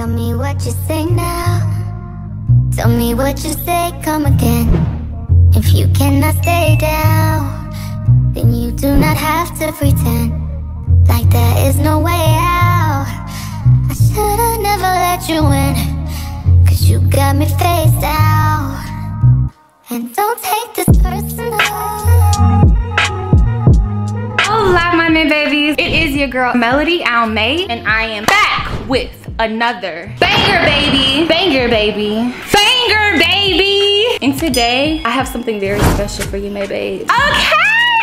Tell me what you say now. Tell me what you say, come again. If you cannot stay down, then you do not have to pretend like there is no way out. I should've never let you in, cause you got me face down. And don't take this personal. Hola, my man babies. It is your girl, Melody Almay, and I am back with another banger, baby. Banger, baby. Banger, baby. And today, I have something very special for you, my babes. Okay.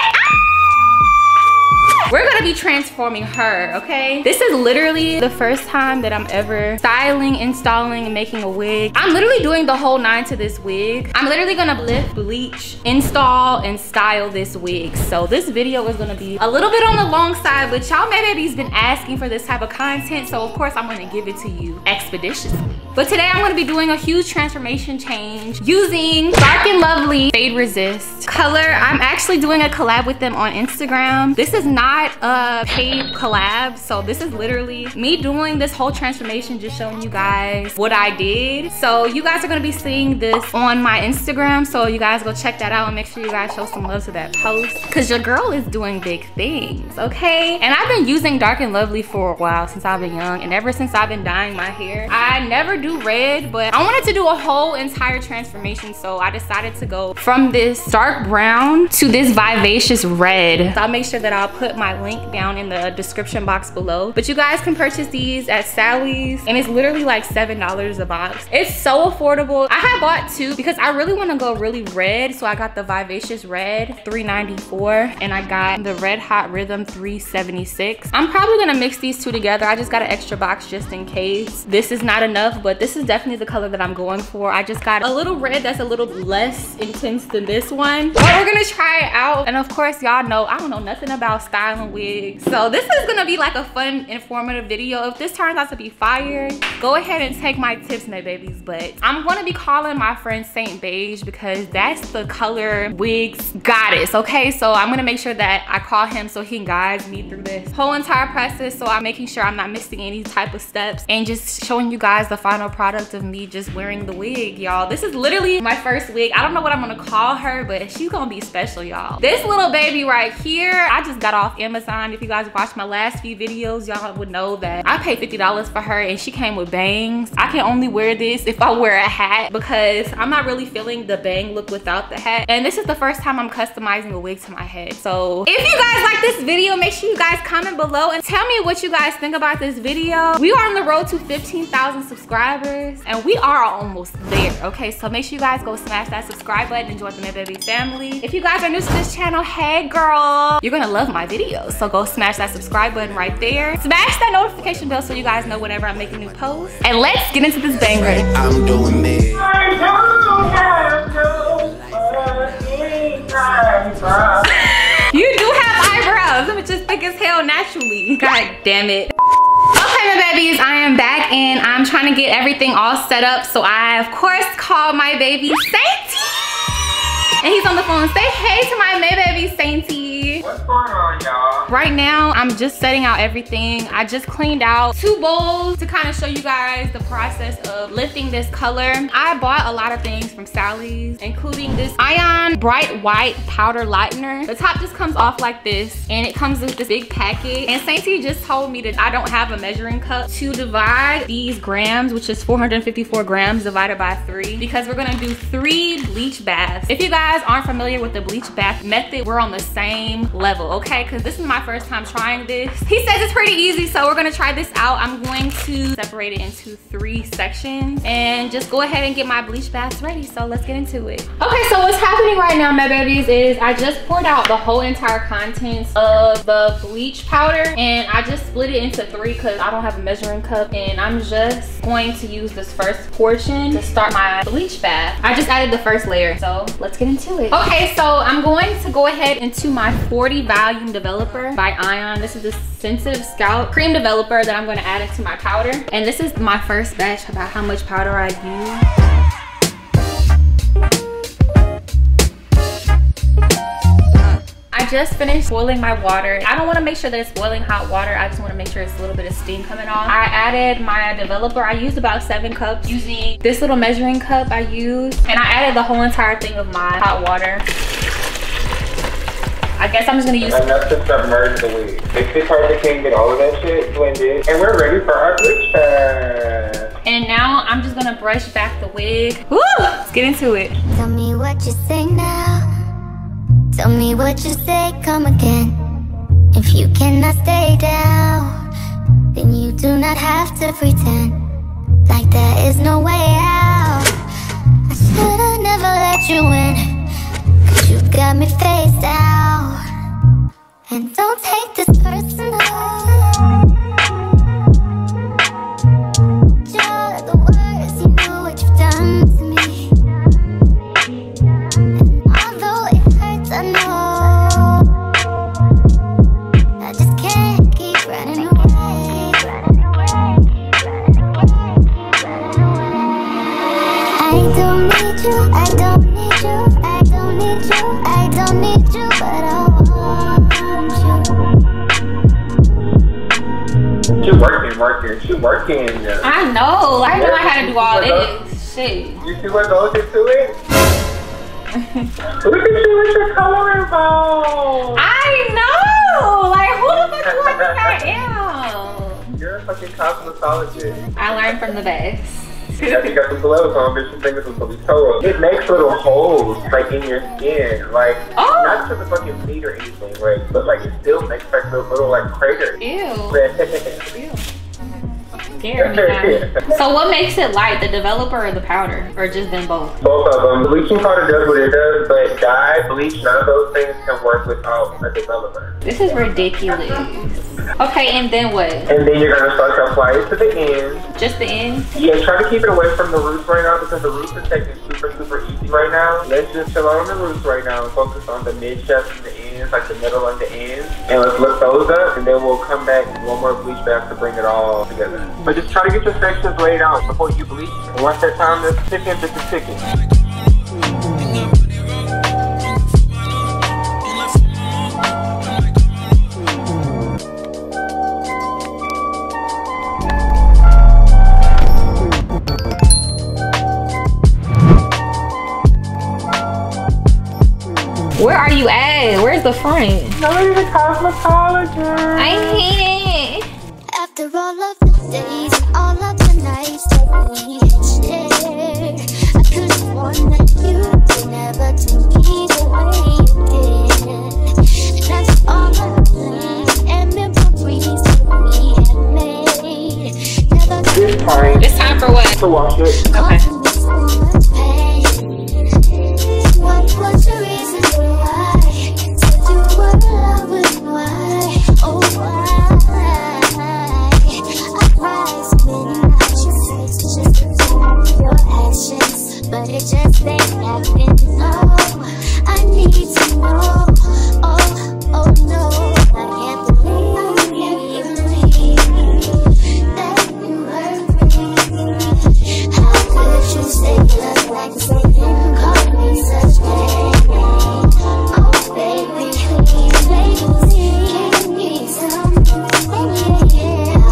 We're gonna be transforming her, okay? This is literally the first time that I'm ever styling, installing, and making a wig. I'm literally doing the whole 9 to this wig. I'm literally gonna lift, bleach, install, and style this wig. So this video is gonna be a little bit on the long side, but y'all my baby's been asking for this type of content, so of course I'm gonna give it to you expeditiously. But today I'm gonna be doing a huge transformation change using Dark and Lovely Fade Resist color. I'm actually doing a collab with them on Instagram. This is not a paid collab, so this is literally me doing this whole transformation, just showing you guys what I did. So you guys are gonna be seeing this on my Instagram, so you guys go check that out and make sure you guys show some love to that post, because your girl is doing big things, okay? And I've been using Dark and Lovely for a while, since I've been young, and ever since I've been dyeing my hair. I never do red, but I wanted to do a whole entire transformation, so I decided to go from this dark brown to this vivacious red. So I'll make sure that I'll put my link down in the description box below, but you guys can purchase these at Sally's, and it's literally like $7 a box. It's so affordable. I had bought 2 because I really want to go really red, so I got the vivacious red $3.94, and I got the Red Hot Rhythm $3.76. I'm probably gonna mix these 2 together. I just got an extra box just in case this is not enough, but this is definitely the color that I'm going for. I just got a little red that's a little less intense than this one, but we're gonna try it out. And of course, y'all know I don't know nothing about styling wigs, so this is gonna be like a fun, informative video. If this turns out to be fire, go ahead and take my tips, my babies. But I'm gonna be calling my friend Saint Beige, because that's the color wigs goddess, okay? So I'm gonna make sure that I call him so he can guide me through this whole entire process, so I'm making sure I'm not missing any type of steps and just showing you guys the final product of me just wearing the wig, y'all. This is literally my first wig. I don't know what I'm gonna call her, but she's gonna be special, y'all. This little baby right here, I just got off Amazon. If you guys watched my last few videos, y'all would know that I paid $50 for her, and she came with bangs. I can only wear this if I wear a hat, because I'm not really feeling the bang look without the hat, and this is the first time I'm customizing a wig to my head. So if you guys like this video, make sure you guys comment below and tell me what you guys think about this video. We are on the road to 15,000 subscribers, and we are almost there, okay? So make sure you guys go smash that subscribe button and join the Baby family. If you guys are new to this channel, hey girl, you're gonna love my videos, so go smash that subscribe button right there. Smash that notification bell so you guys know whenever I make a new post, and let's get into this banger. I'm doing me. You do have eyebrows. Them are just thick as hell naturally. God damn it. Okay, my babies, I am back, and I'm trying to get everything all set up. So I, of course, called my baby Sainty. And he's on the phone. Say hey to my baby Sainty. What's going on, y'all? Right now, I'm just setting out everything. I just cleaned out 2 bowls to kind of show you guys the process of lifting this color. I bought a lot of things from Sally's, including this Ion Bright White Powder Lightener. The top just comes off like this, and it comes with this big packet. And Sainty just told me that I don't have a measuring cup to divide these grams, which is 454 grams divided by 3, because we're gonna do 3 bleach baths. If you guys aren't familiar with the bleach bath method, we're on the same level, okay? Because this is my first time trying this. He says it's pretty easy, so we're gonna try this out. I'm going to separate it into 3 sections and just go ahead and get my bleach baths ready. So let's get into it. Okay, so what's happening right now, my babies, is I just poured out the whole entire contents of the bleach powder, and I just split it into 3 because I don't have a measuring cup, and I'm just going to use this first portion to start my bleach bath. I just added the first layer, so let's get into it. Okay, so I'm going to go ahead into my 40 volume developer by Ion. This is the sensitive scalp cream developer that I'm going to add into my powder, and this is my first batch about how much powder I use. I just finished boiling my water. I don't want to make sure that it's boiling hot water. I just want to make sure it's a little bit of steam coming off. I added my developer. I used about 7 cups using this little measuring cup I used. And I added the whole entire thing of my hot water. I guess I'm just gonna use enough to submerge the wig. Mix it hard to can get all of that shit blended. And we're ready for our bleach bath. And now I'm just gonna brush back the wig. Woo! Let's get into it. Tell me what you say now. Tell me what you say, come again. If you cannot stay down, then you do not have to pretend like there is no way out. I should've never let you in, 'cause you got me face down. And don't take this personal. You're the worst, you know what you've done to me. And although it hurts, I know I just can't keep running away. I don't need you, I don't need you, I don't need you, I don't need you, but I want you. She working. I know. I didn't know how to do all this shit. You see what goes into it? Look at you with your coloring ball. I know. Like, who the fuck do I think I am? You're a fucking cosmetologist. I learned from the best. Yeah, you got the gloves on, but your fingers are supposed to be total. It makes little holes, like, in your skin. Like, not to the fucking feet or anything, right? But, like, it still makes, like, those little, like, craters. Ew. Ew. Scared me now. So what makes it light, the developer or the powder? Or just them both? Both of them. Bleaching powder does what it does, but dye, bleach, none of those things can work without a developer. This is ridiculous. Okay, and then what? And then you're gonna start to apply it to the ends. Just the ends? Yeah, try to keep it away from the roots right now because the roots are taking super easy right now. Let's just chill out on the roots right now and focus on the mid shafts and the ends, like the middle and the ends. And let's lift those up, and then we'll come back with one more bleach bath to bring it all together. But just try to get your sections laid out before you bleach. And once that time is ticking, this is ticking. Where are you at? Where's the front? Nobody's a cosmetologist. I hate it. After all of the days and all of the nights that we had shared, I could've sworn that you would never do me the way you did. That's all of the plans and memories that we had made. Never It's time for what? To wash it. Okay. What was the reason why? Said you were in love with why? Oh why? I cried so many nights just to turn your actions, but it just ain't happening. No, I need to know. Oh no, I can't believe that you hurt me. How could you say just like something called me such pain? Oh baby, please, can you tell me? Yeah,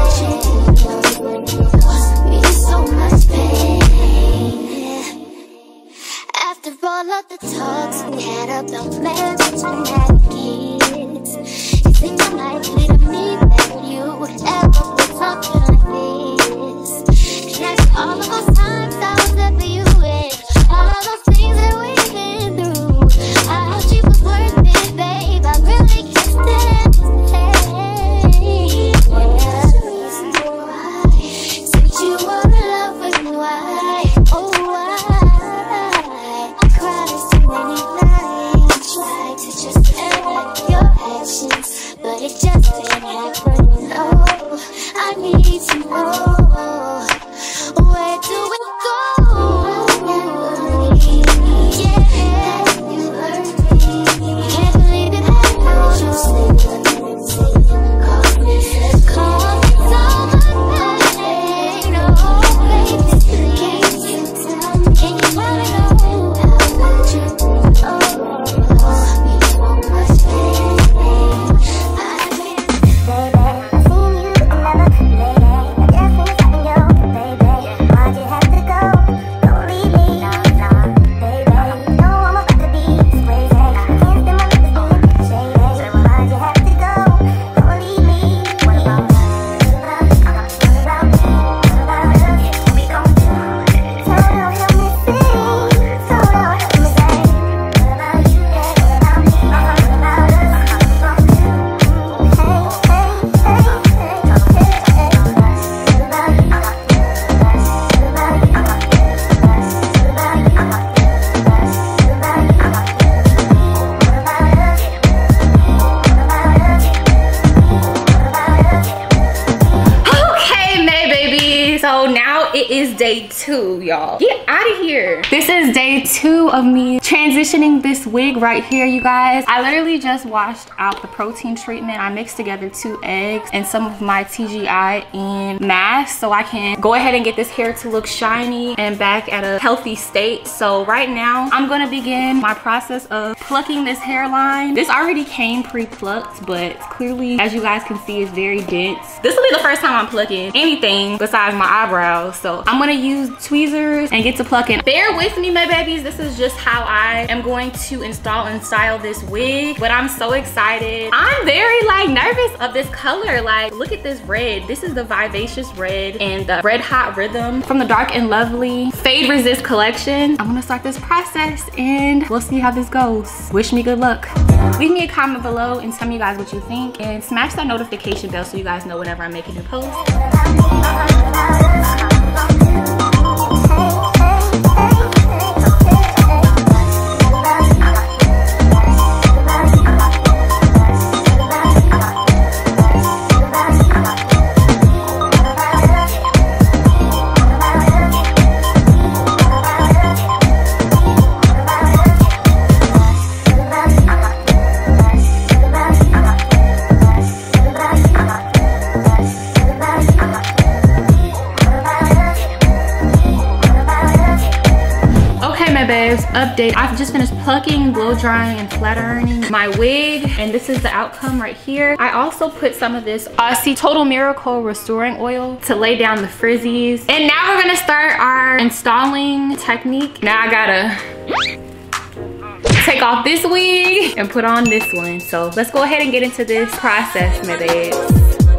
it caused me so much pain. After all of the talks we had about marriage and having kids, you think I'm likely to me that you would ever be something like this? And after all of those times I was there for you with all of those things that we've been through, I thought you was worth it, babe. I really can't stand this pain. What's the reason why? Since you were in love with me, why? Oh why? I cried so many nights, tried to just act your actions, but it just ain't happening. No, I need to know, where do we go? day 2, y'all. Get out of here. This is day 2 of me transitioning this wig right here, you guys. I literally just washed out the protein treatment. I mixed together 2 eggs and some of my TGI and mask so I can go ahead and get this hair to look shiny and back at a healthy state. So right now I'm gonna begin my process of plucking this hairline. This already came pre-plucked, but clearly, as you guys can see, it's very dense. This will be the first time I'm plucking anything besides my eyebrows. So I'm gonna use tweezers and get to plucking. Bear with me, my babies. This is just how I am going to install and style this wig, but I'm so excited. I'm very like nervous of this color. Like, look at this red. This is the Vivacious Red and the Red Hot Rhythm from the Dark and Lovely Fade Resist collection. I'm gonna start this process and we'll see how this goes. Wish me good luck. Leave me a comment below and tell me you guys what you think, and smash that notification bell so you guys know whenever I make a new post. Update. I've just finished plucking, blow drying, and flat ironing my wig, and this is the outcome right here. I also put some of this Aussie Total Miracle Restoring Oil to lay down the frizzies. And now we're gonna start our installing technique. Now I gotta take off this wig and put on this one. So let's go ahead and get into this process, my babes.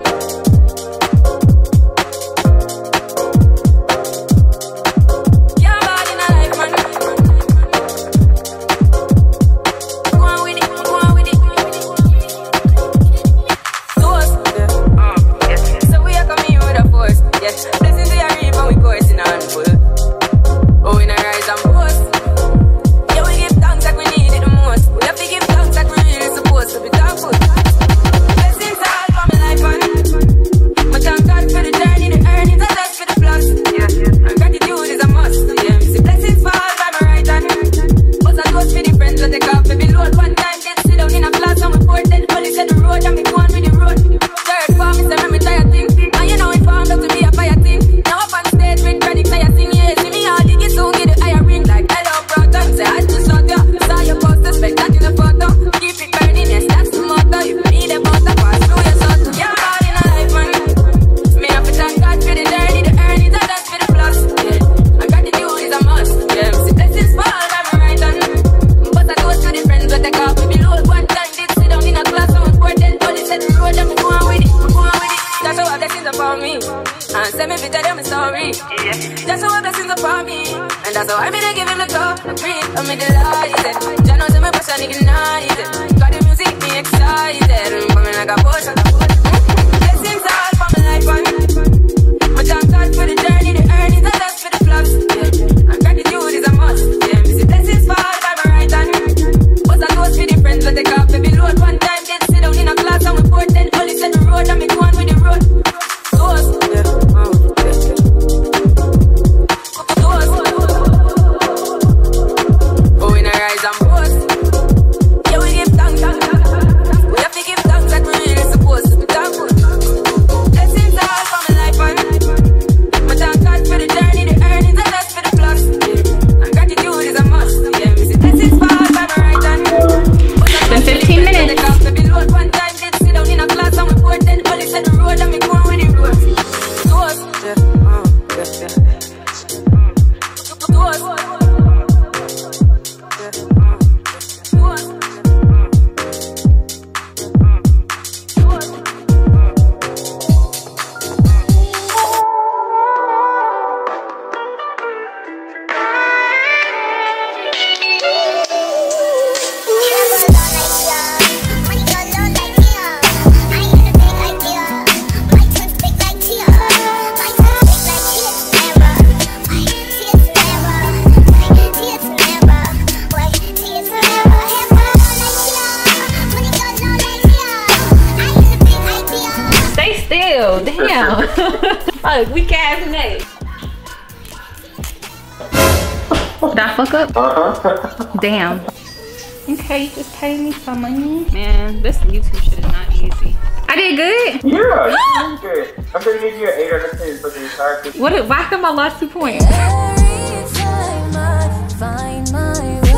And that's how I made to give him the top. I'm in delighted. Jah knows I'm a passion ignited. Got the music me excited. Coming like a potion. Blessings all for my life and my thank God for the journey, the earnings, and that's for the flops. Yeah. And gratitude is a must. Yeah, me see blessings fall by my right hand. But I go for the friends that take off baby load. One time get sit down in a class and we port. Then only set the road and me go on with the road. Toast. Damn. Oh, weak ass neck. Did I fuck up? Damn. Okay, you just paid me some money. Man, this YouTube shit is not easy. I did good? Yeah, you did good. I'm gonna give you an 8 out of 10 for the entire thing. Why come I lost 2 points? Every time I find my way